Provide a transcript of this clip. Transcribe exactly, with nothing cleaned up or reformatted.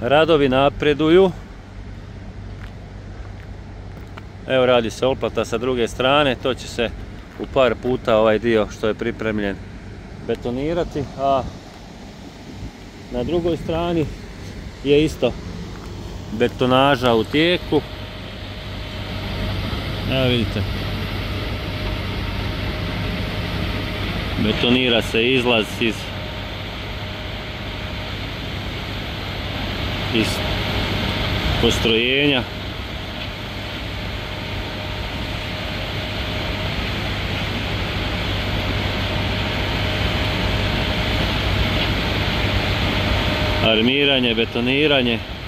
Radovi napreduju. Evo radi se oplata sa druge strane, to će se u par puta ovaj dio što je pripremljen betonirati, a na drugoj strani je isto betonaža u tijeku. Evo vidite, betonira se izlaz iz iz postrojenja. Armiranje, betoniranje.